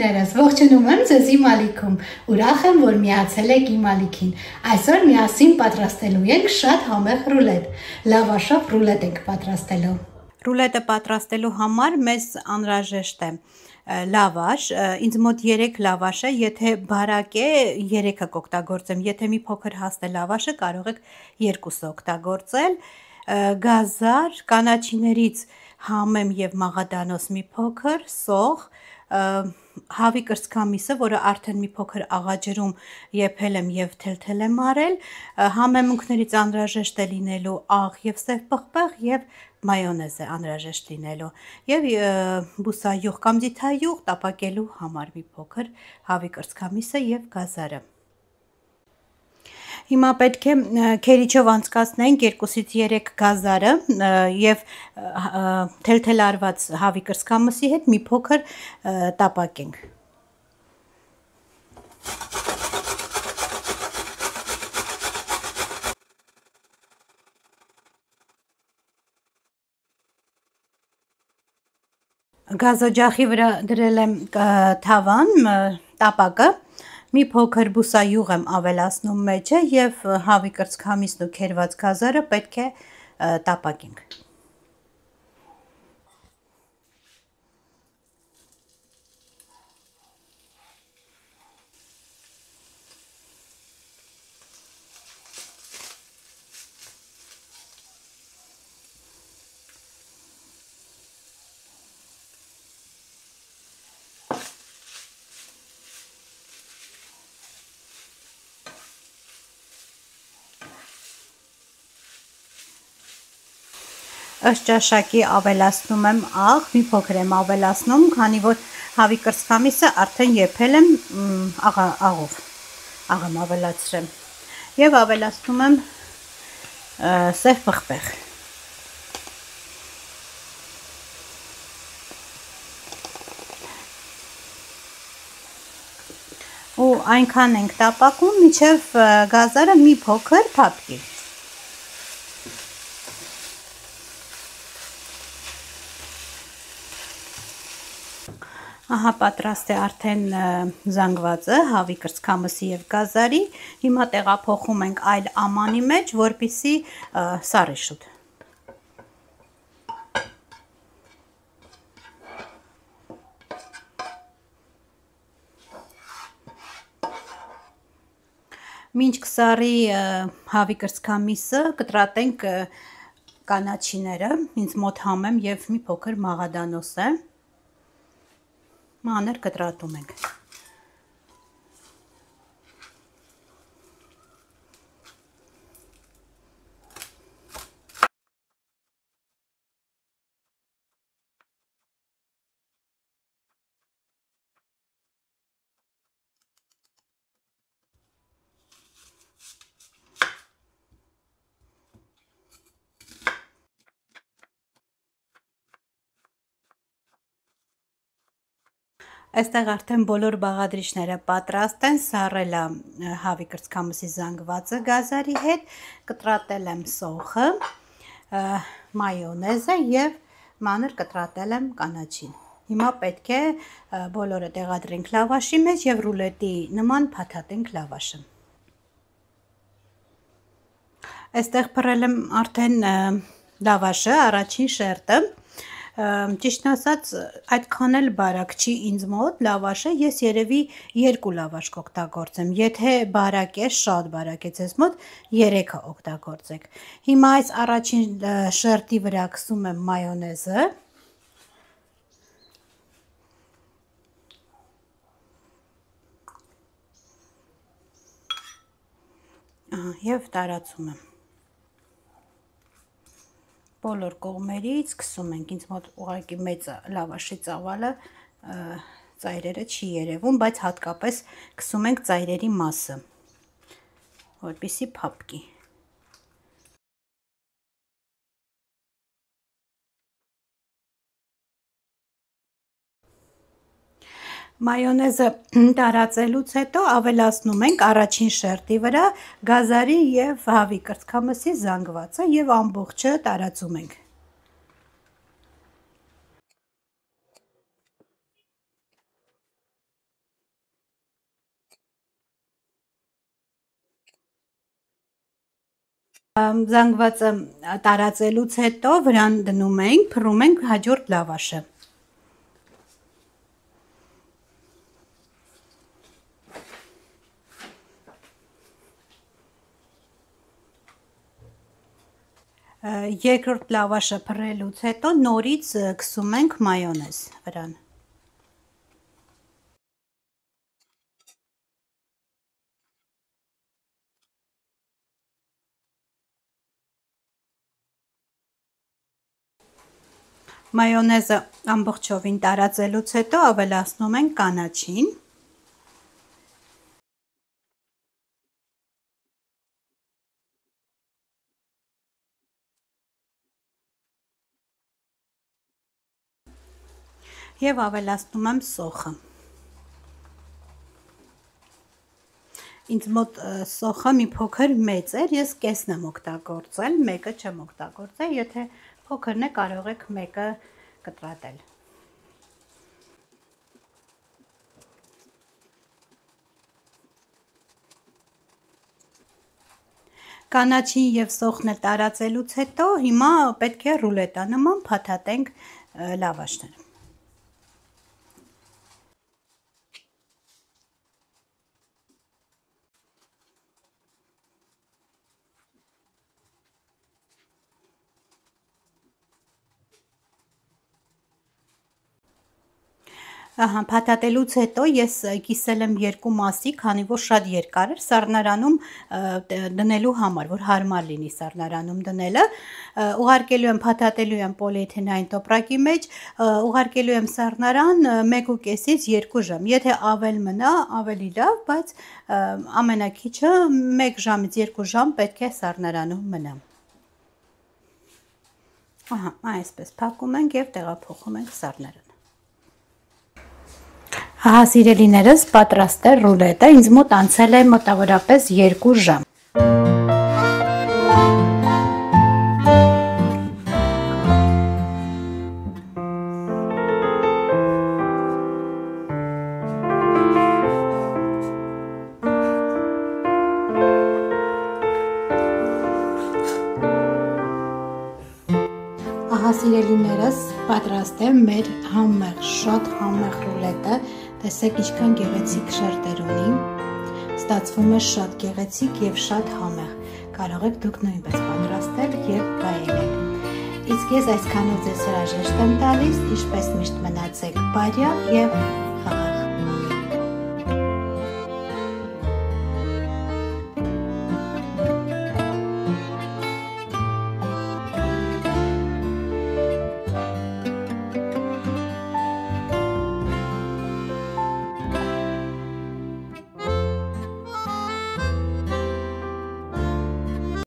սիրելիներս, ողջունում եմ ձեզ իմ ալիքում, ուրախ եմ, որ միացել եք իմ ալիքին, այսօր միասին պատրաստելու ենք շատ համեղ ռուլետ, լավաշով ռուլետ ենք պատրաստելու։ Ռուլետը պատրաստելու համար մեզ անհրաժեշտ է լավաշ, ինձ մոտ 3 լավաշ է, եթե բարակ է 3-ը կօգտագործեմ, եթե մի փոքր հաստ է լավաշը կարող եք 2-ը օգտագործել, գազար, կանաչիներից համեմ եւ մաղադանոց մի փոքր, սող, հավի կրծքամիսը, որը արդեն մի փոքր աղաջրում եփել եմ եւ թելթել եմ արել, համեմունքներից անհրաժեշտ է լինելու աղ եւ սև պղպեղ եւ մայոնեզ է անհրաժեշտ լինելու եւ բուսայուղ կամ ձիթայուղ տապակելու համար մի փոքր հավի կրծքամիսը եւ գազարը։ Հիմա պետք է քերիչով անցկացնենք 2-ից 3 գազարը եւ թելթել արված հավի կրծքամսի հետ մի փոքր տապակենք։ Գազօջախի վրա դրել եմ թավան, տապակը, մի փոքր բուսայուղ եմ ավելացնում մեջը եւ հավի կրծքամիսն ու քերված գազարը պետք է տապակենք։ Ըստ ճաշակի ավելացնում եմ աղ, մի փոքր եմ ավելացնում, քանի որ հավի կրծքամիսը արդեն եփել եմ աղով, աղ եմ ավելացրել եւ ավելացնում եմ սև պղպեղ։ Ու այնքան ենք տապակում, մինչև գազարը մի փոքր փափկի։ Ահա պատրաստ է արդեն զանգվածը հավի կրծքամսի եւ գազարի, հիմա տեղափոխում ենք այլ ամանի մեջ, որպեսզի սառի շուտ։ Մինչ կսառի հավի կրծքամիսը կտրատենք կանաչիները, ինձ մոտ համեմ եւ մի փոքր մաղադանոց է։ Մանր կտրատում ենք։ Այստեղ արդեն բոլոր բաղադրիչները պատրաստ են, սառել եմ հավի կրծքամսի զանգվածը գազարի հետ, կտրատել եմ սոխը, մայոնեզը եւ մանր կտրատել եմ կանաչին։ Հիմա պետք է բոլորը տեղադրենք լավաշի մեջ եւ ռուլետի նման փաթաթենք լավաշը։ Այստեղ փռել եմ արդեն լավաշը, առաջին շերտը։ Ճիշտն ասած, այդքան էլ բարակ չի ինձ մոտ լավաշը, ես երևի 2 լավաշ կօգտագործեմ, եթե բարակ է, շատ բարակ է ձեզ մոտ, 3-ը օգտագործեք։ Հիմա այս առաջին շերտի վրա քսում եմ մայոնեզը։ Եվ տարածում եմ։ Բոլոր կողմերից քսում ենք, ինձ մոտ ուղղակի մեծ լավաշի ծավալը ծայրերը չի երևում, բայց հատկապես քսում ենք ծայրերի մասը, որպեսզի փափկի։ Մայոնեզը տարածելուց հետո ավելացնում ենք առաջին շերտի վրա գազարի եւ հավի կրծքամսի զանգվածը եւ ամբողջը տարածում ենք։ Զանգվածը տարածելուց հետո վրան դնում ենք, փռում ենք հաջորդ լավաշը։ Երկրորդ լավաշը փռելուց հետո նորից քսում ենք մայոնեզ վրան։ Մայոնեզը ամբողջովին տարածելուց հետո ավելացնում ենք կանաչին։ Եվ ավելացնում եմ սոխը։ Ինձ մոտ սոխը մի փոքր մեծ էր, ես կեսն եմ օգտագործել, մեկը չեմ օգտագործել, եթե փոքրն է կարող եք մեկը կտրատել։ Կանաչին եւ սոխն էլ տարածելուց հետո հիմա պետք է ռուլետա նման փաթաթենք լավաշները։ Ահա, փաթաթելուց հետո ես կիսել եմ երկու մասի, քանի որ շատ երկար էր սառնարանում դնելու համար, որ հարմար լինի սառնարանում դնելը, ուղարկելու եմ, փաթաթելու եմ պոլիէթենային տոպրակի մեջ, ուղարկելու եմ սառնարան 1.5-ից 2 ժամ, եթե ավել մնա, ավելի լավ, բայց ամենաքիչը 1 ժամից 2 ժամ պետք է սառնարանում մնա։ Ահա, այսպես փակում ենք և տեղափոխում ենք սառնարան։ Ահա սիրելիներս, պատրաստ է ռուլետը, ինձ մոտ անցել է մոտավորապես 2 ժամ։ Ահա սիրելիներս, պատրաստ է մեր համեղ, շատ համեղ ռուլետը, տեսեք ինչքան գեղեցիկ շերտեր ունի, ստացվում է շատ գեղեցիկ և շատ համեղ, կարող եք դուք նույնպես պատրաստել և վայելել։ Իսկ ես այսքանով ձեզ հրաժեշտ եմ տալիս, ինչպես միշտ մնացեք բարյավ և